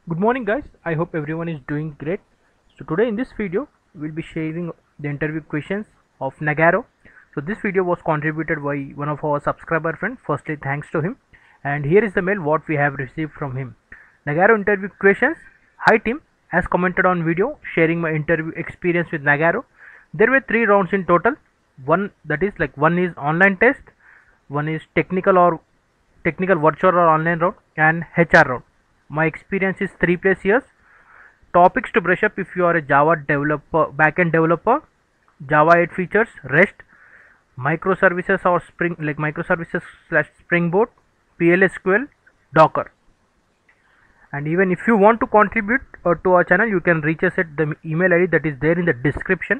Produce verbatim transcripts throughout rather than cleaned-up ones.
Good morning guys, I hope everyone is doing great. So today in this video we'll be sharing the interview questions of Nagaro. So this video was contributed by one of our subscriber friend. Firstly thanks to him, and here is the mail what we have received from him. Nagaro interview questions. Hi team, as commented on video sharing my interview experience with Nagaro. There were three rounds in total. One that is like one is online test, one is technical or technical virtual or online round, and H R round. My experience is three plus years. Topics to brush up: if you are a Java developer, backend developer, Java eight features, REST, microservices or Spring, like microservices slash Springboard, P L S Q L, Docker. And even if you want to contribute uh, to our channel, you can reach us at the email I D that is there in the description.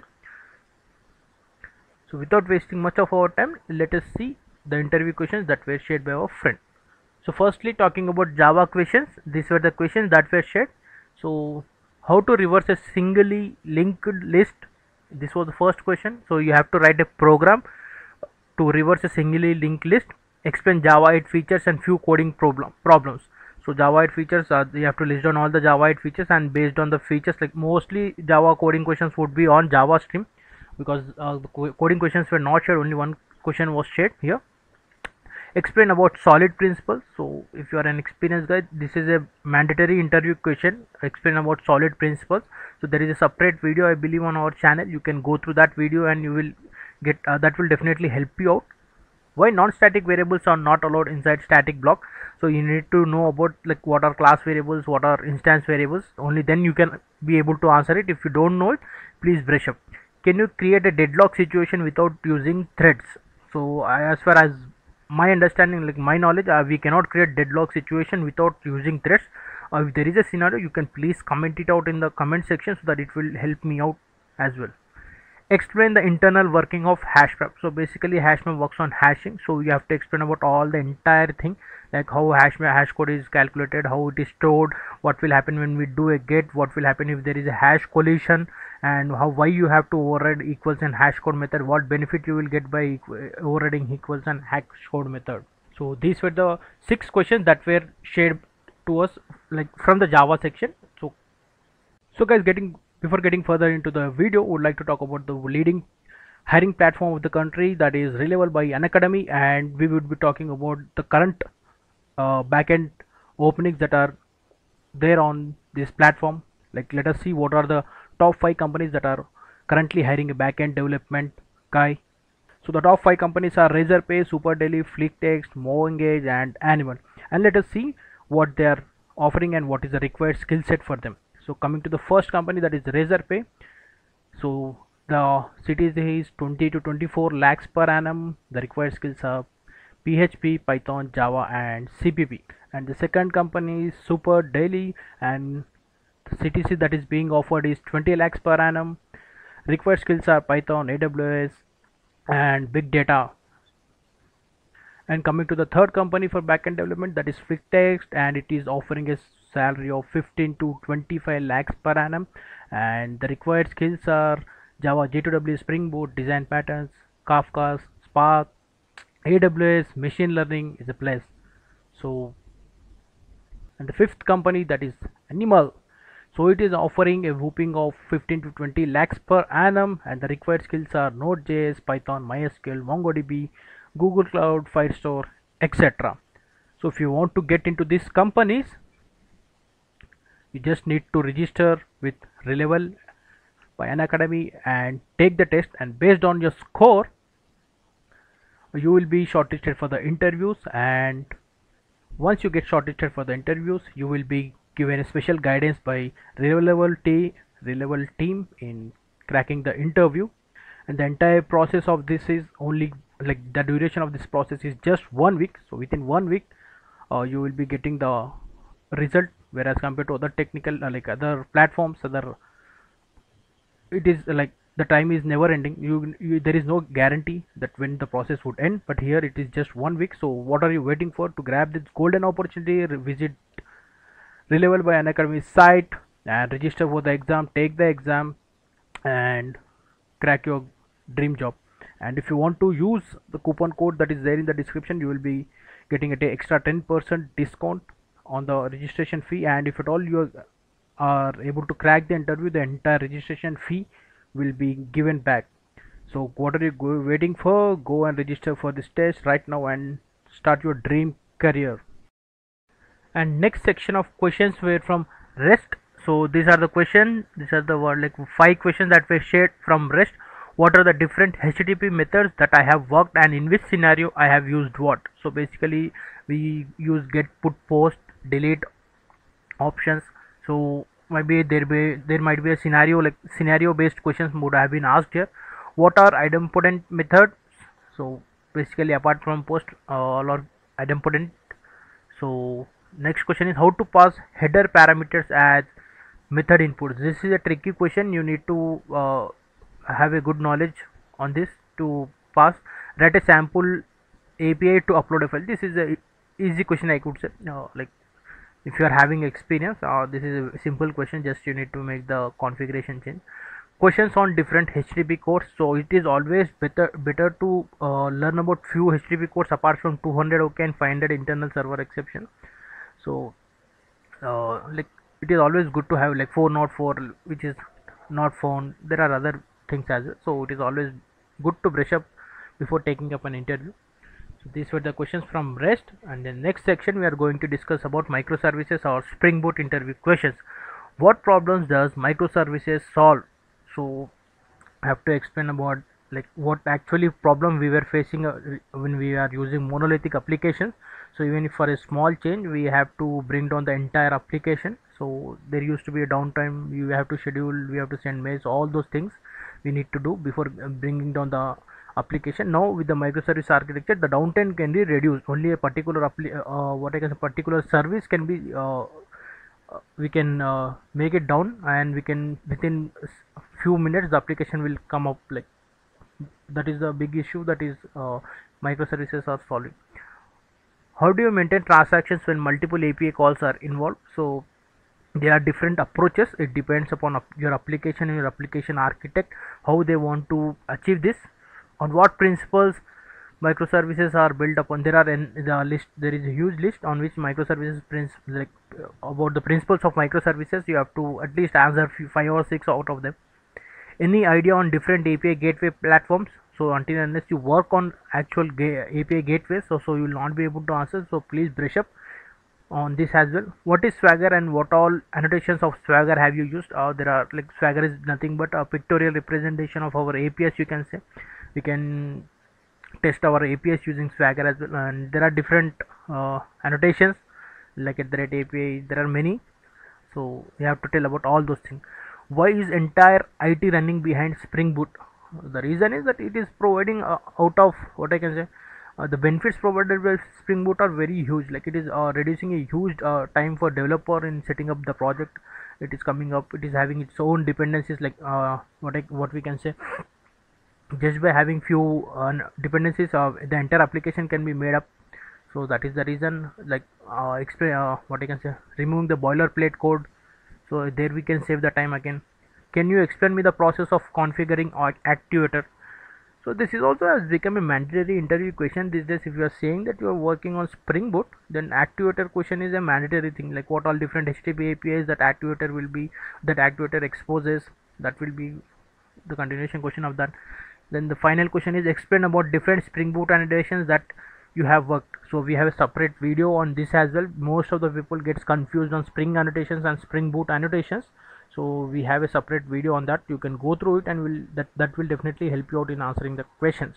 So without wasting much of our time, let us see the interview questions that were shared by our friend. So firstly, talking about Java questions, these were the questions that were shared. So how to reverse a singly linked list? This was the first question. So you have to write a program to reverse a singly linked list. Explain Java eight features and few coding problem problems. So Java eight features, uh, you have to list down all the Java eight features, and based on the features, like mostly Java coding questions would be on Java stream, because uh, the co coding questions were not shared. Only one question was shared here. Explain about solid principles. So if you are an experienced guy, this is a mandatory interview question. Explain about solid principles. So there is a separate video I believe on our channel. You can go through that video and you will get uh, that will definitely help you out. Why non-static variables are not allowed inside static block? So you need to know about like what are class variables, what are instance variables. Only then you can be able to answer it. If you don't know it, please brush up. Can you create a deadlock situation without using threads? So I, as far as my understanding, like my knowledge, uh, we cannot create deadlock situation without using threads. Uh, if there is a scenario, you can please comment it out in the comment section so that it will help me out as well. Explain the internal working of hashmap. So basically hashmap works on hashing, so you have to explain about all the entire thing, like how hashmap hash code is calculated, how it is stored, what will happen when we do a get, what will happen if there is a hash collision, and how why you have to override equals and hash code method, what benefit you will get by overriding equals and hash code method. So these were the six questions that were shared to us like from the Java section. So so guys, getting before getting further into the video, would like to talk about the leading hiring platform of the country, that is Reliable by Unacademy, and we would be talking about the current uh, backend openings that are there on this platform. Like let us see what are the top five companies that are currently hiring a backend development guy. So the top five companies are Razorpay, SuperDaily, FleetText, MoEngage, and Anyone. And let us see what they are offering and what is the required skill set for them. So coming to the first company, that is Razorpay. So the C T C is twenty to twenty-four lakhs per annum. The required skills are P H P, Python, Java, and C P P. And the second company is SuperDaily, and the C T C that is being offered is twenty lakhs per annum. Required skills are Python, A W S, and big data. And coming to the third company for backend development, that is FleetText, and it is offering a salary of fifteen to twenty-five lakhs per annum, and the required skills are Java, J two W, Springboard, design patterns, Kafka, Spark, A W S, machine learning is a plus. So and the fifth company, that is Animal, so it is offering a whooping of fifteen to twenty lakhs per annum, and the required skills are Node.js, Python, MySQL, MongoDB, Google Cloud, Firestore, et cetera. So if you want to get into these companies, you just need to register with Reliable by Unacademy and take the test, and based on your score you will be shortlisted for the interviews. And once you get shortlisted for the interviews, you will be given a special guidance by Reliable, t- Reliable team in cracking the interview. And the entire process of this is only like the duration of this process is just one week. So within one week uh, you will be getting the result, whereas compared to other technical uh, like other platforms, other it is like the time is never ending. You, you there is no guarantee that when the process would end, but here it is just one week. So what are you waiting for to grab this golden opportunity? Visit Reliable by Unacademy site and register for the exam, take the exam, and crack your dream job. And if you want to use the coupon code that is there in the description, you will be getting a extra ten percent discount on the registration fee, and if at all you are able to crack the interview, the entire registration fee will be given back. So what are you go waiting for? Go and register for this test right now and start your dream career. And next section of questions were from REST. So these are the question these are the word like five questions that were shared from REST. What are the different H T T P methods that I have worked, and in which scenario I have used what? So basically we use get, put, post, delete options. So maybe there be there might be a scenario, like scenario based questions would have been asked here. What are idempotent methods? So basically apart from post, uh, all are idempotent. So next question is how to pass header parameters as method inputs. This is a tricky question. You need to uh, have a good knowledge on this to pass. Write a sample A P I to upload a file. This is a easy question, I could say. Uh, like if you are having experience, uh, this is a simple question. Just you need to make the configuration change. Questions on different H T T P codes. So it is always better better to uh, learn about few H T T P codes apart from two hundred OK and five hundred internal server exception. So uh, like it is always good to have like four not four, which is not found. There are other things as well, so it is always good to brush up before taking up an interview. So these were the questions from REST, and then next section we are going to discuss about microservices or Spring Boot interview questions. What problems does microservices solve? So I have to explain about like what actually problem we were facing uh, when we are using monolithic applications. So even if for a small change we have to bring down the entire application, so there used to be a downtime, you have to schedule, we have to send mails, all those things we need to do before bringing down the application. Now with the microservice architecture, the downtime can be reduced. Only a particular uh, what I can say particular service can be uh, uh, we can uh, make it down, and we can within few minutes the application will come up. Like that is the big issue that is uh, microservices are solving. How do you maintain transactions when multiple A P I calls are involved? So there are different approaches. It depends upon your application and your application architect how they want to achieve this, on what principles microservices are built upon. There are in the list there is a huge list on which microservices principles, like uh, about the principles of microservices. You have to at least answer five or six out of them. Any idea on different A P I gateway platforms? So until unless you work on actual A P I gateways, so, so you will not be able to answer. So please brush up on this as well. What is Swagger and what all annotations of Swagger have you used? Uh, there are like Swagger is nothing but a pictorial representation of our A P Is, you can say. We can test our A P Is using Swagger as well, and there are different uh, annotations like at the rate A P I. There are many, so we have to tell about all those things. Why is entire I T running behind Spring Boot? The reason is that it is providing uh, out of what I can say uh, the benefits provided by Spring Boot are very huge. Like it is uh, reducing a huge uh, time for developer in setting up the project. It is coming up, it is having its own dependencies, like uh, what I, what we can say, just by having few uh, dependencies of uh, the entire application can be made up. So that is the reason, like uh, explain uh, what I can say, removing the boilerplate code, so there we can save the time again. Can you explain me the process of configuring Actuator? So this is also has become a mandatory interview question these days. If you are saying that you are working on Spring Boot, then Actuator question is a mandatory thing, like what all different H T T P A P Is that Actuator will be that Actuator exposes. That will be the continuation question of that. Then the final question is explain about different Spring Boot annotations that you have worked. So we have a separate video on this as well. Most of the people gets confused on Spring annotations and Spring Boot annotations, so we have a separate video on that. You can go through it, and will that that will definitely help you out in answering the questions.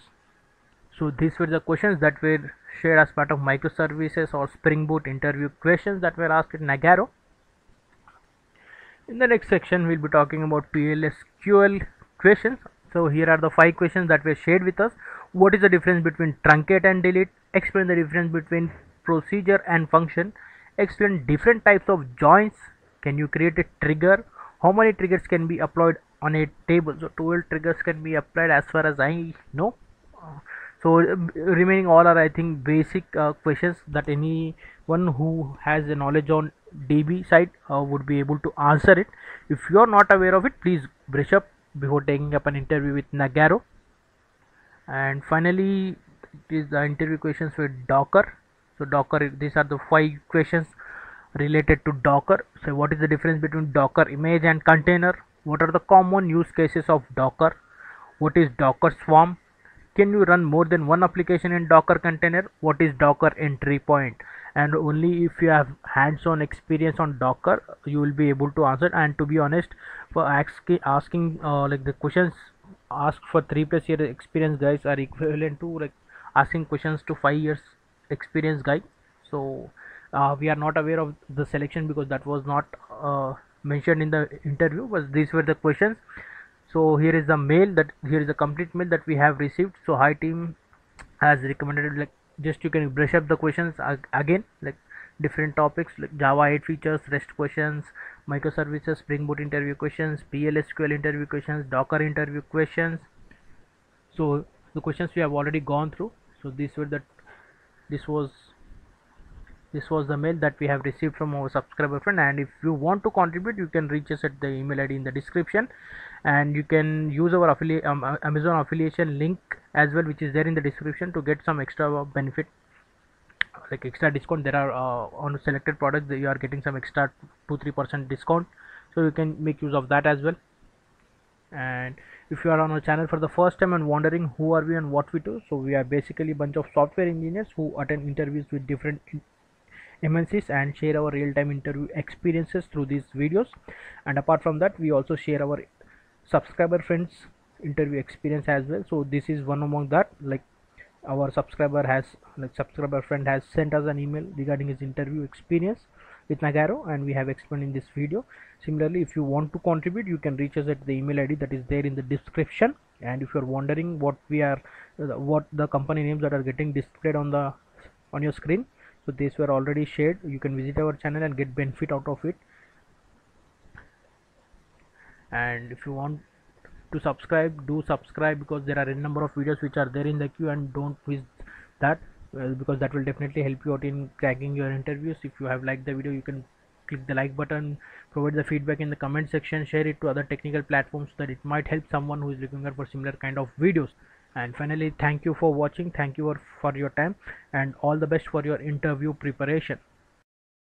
So these were the questions that were shared as part of microservices or Spring Boot interview questions that were asked at Nagarro. In the next section we'll be talking about P L S Q L questions. So here are the five questions that were shared with us. What is the difference between truncate and delete? Explain the difference between procedure and function. Explain different types of joins. Can you create a trigger? How many triggers can be applied on a table? So twelve triggers can be applied as far as I know. So remaining all are I think basic uh, questions that anyone who has a knowledge on D B side uh, would be able to answer it. If you are not aware of it, please brush up before taking up an interview with Nagarro. And finally, it is the interview questions with Docker. So Docker, these are the five questions related to Docker. So what is the difference between Docker image and container? What are the common use cases of Docker? What is Docker Swarm? Can you run more than one application in Docker container? What is Docker entry point? And only if you have hands-on experience on Docker, you will be able to answer. And to be honest, for asking asking uh, like the questions asked for three plus year experience guys are equivalent to like asking questions to five years experience guy. So uh, we are not aware of the selection because that was not uh, mentioned in the interview, but these were the questions. So here is the mail that here is the complete mail that we have received. So hi team has recommended, like just you can brush up the questions again, like different topics like Java eight features, REST questions, microservices, Spring Boot interview questions, P L S Q L interview questions, Docker interview questions. So the questions we have already gone through. So these were the this was this was the mail that we have received from our subscriber friend. And if you want to contribute, you can reach us at the email id in the description, and you can use our affiliate um, Amazon affiliation link as well, which is there in the description, to get some extra benefit, like extra discount. There are uh, on selected products that you are getting some extra two three percent discount, so you can make use of that as well. And if you are on our channel for the first time and wondering who are we and what we do, so we are basically a bunch of software engineers who attend interviews with different M N Cs and share our real-time interview experiences through these videos. And apart from that, we also share our subscriber friends interview experience as well. So this is one among that, like our subscriber has like subscriber friend has sent us an email regarding his interview experience with Nagarro, and we have explained in this video. Similarly, if you want to contribute, you can reach us at the email id that is there in the description. And if you are wondering what we are what the company names that are getting displayed on the on your screen, so these were already shared. You can visit our channel and get benefit out of it. And if you want to subscribe, do subscribe, because there are a number of videos which are there in the queue, and don't miss that, well, because that will definitely help you out in cracking your interviews. If you have liked the video, you can click the like button, provide the feedback in the comment section, share it to other technical platforms so that it might help someone who is looking for similar kind of videos. And finally, thank you for watching, thank you for your time, and all the best for your interview preparation.